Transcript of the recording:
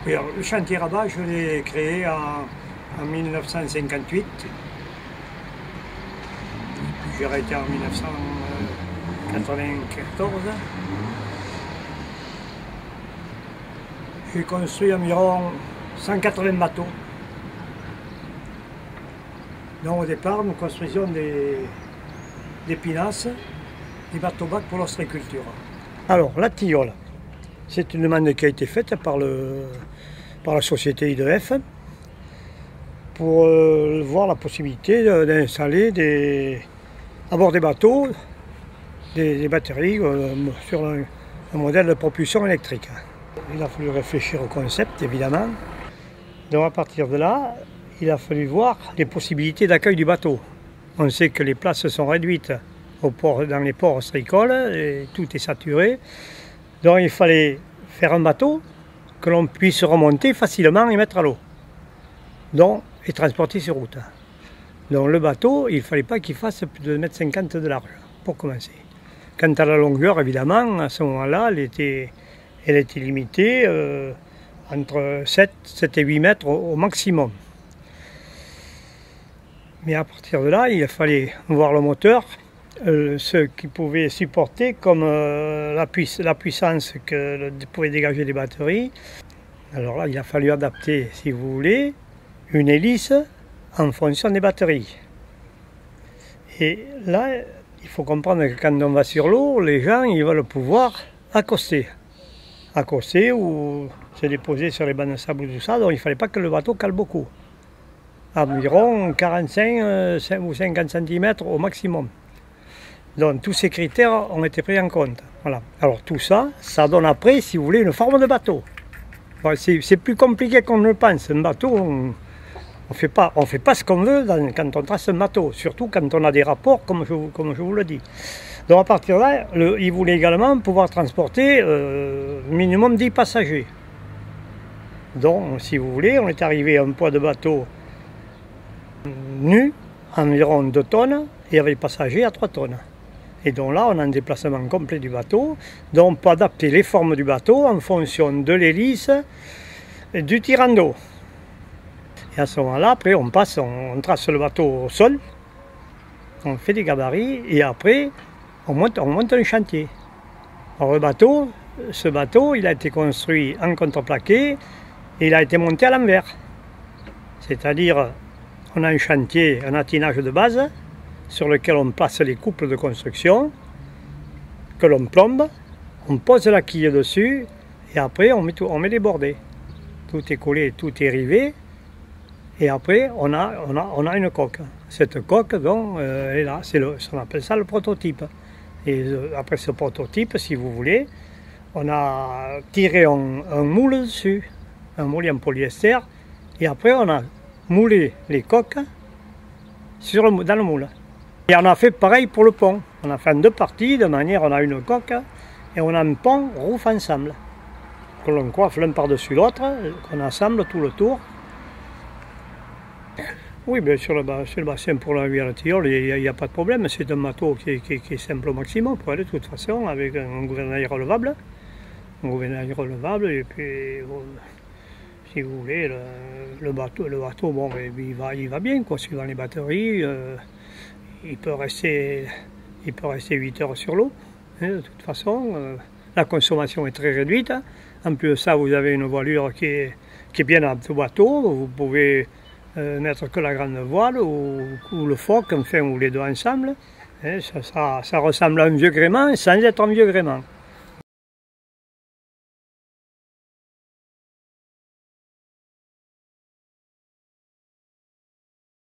Oui, alors, le chantier Rabat, je l'ai créé en 1958. J'ai arrêté en 1994. J'ai construit environ 180 bateaux. Donc au départ, nous construisions des pinasses, des bateaux-bacs pour l'ostréiculture. Alors, la tilleule, c'est une demande qui a été faite par la société IDF pour voir la possibilité d'installer à bord des bateaux des batteries sur un modèle de propulsion électrique. Il a fallu réfléchir au concept, évidemment. Donc à partir de là, il a fallu voir les possibilités d'accueil du bateau. On sait que les places sont réduites dans les ports ostréicoles et tout est saturé. Donc il fallait faire un bateau que l'on puisse remonter facilement et mettre à l'eau. Donc, et transporter sur route. Donc le bateau, il ne fallait pas qu'il fasse plus de 1,50 m de large, pour commencer. Quant à la longueur, évidemment, à ce moment-là, elle était limitée entre 7 et 8 mètres au maximum. Mais à partir de là, il fallait voir le moteur, ce qui pouvait supporter comme la puissance que pouvaient dégager les batteries. Alors là, il a fallu adapter, si vous voulez, une hélice en fonction des batteries. Et là, il faut comprendre que quand on va sur l'eau, les gens ils veulent pouvoir accoster. Accoster ou se déposer sur les bancs de sable ou tout ça, donc il ne fallait pas que le bateau cale beaucoup. Environ 45 ou 50 cm au maximum. Donc tous ces critères ont été pris en compte. Voilà. Alors tout ça, ça donne après, si vous voulez, une forme de bateau. Bon, c'est plus compliqué qu'on ne le pense. Un bateau, on ne fait pas ce qu'on veut quand on trace un bateau, surtout quand on a des rapports, comme je vous le dis. Donc à partir de là, il voulait également pouvoir transporter minimum 10 passagers. Donc si vous voulez, on est arrivé à un poids de bateau nu, environ 2 tonnes, et avec passagers à 3 tonnes. Et donc là, on a un déplacement complet du bateau. Donc on peut adapter les formes du bateau en fonction de l'hélice et du tirant d'eau. Et à ce moment-là, après, on trace le bateau au sol, on fait des gabarits, et après, on monte un chantier. Alors ce bateau, il a été construit en contreplaqué, et il a été monté à l'envers. C'est-à-dire, on a un chantier, un attinage de base, sur lequel on place les couples de construction, que l'on plombe, on pose la quille dessus, et après on met les bordées. Tout est collé, tout est rivé, et après on a une coque. Cette coque, donc, elle est là, on appelle ça le prototype. Et après ce prototype, si vous voulez, on a tiré un moule dessus, un moule en polyester, et après on a moulé les coques dans le moule. Et on a fait pareil pour le pont. On a fait en 2 parties, de manière on a une coque et on a un pont roof ensemble. Que l'on coiffe l'un par-dessus l'autre, qu'on assemble tout le tour. Oui, bien sûr, sur le bassin pour la rivière Tilleul, il n'y a pas de problème. C'est un bateau qui est simple au maximum pour aller de toute façon, avec un gouvernail relevable. Un gouvernail relevable, et puis, bon, si vous voulez, le bateau bon, il va bien, quoi, suivant les batteries. Il peut rester 8 heures sur l'eau, hein, de toute façon. La consommation est très réduite. En plus de ça, vous avez une voilure qui est bien adaptée au bateau. Vous pouvez mettre que la grande voile ou le foc, enfin, ou les deux ensemble. Hein, ça ressemble à un vieux gréement sans être un vieux gréement.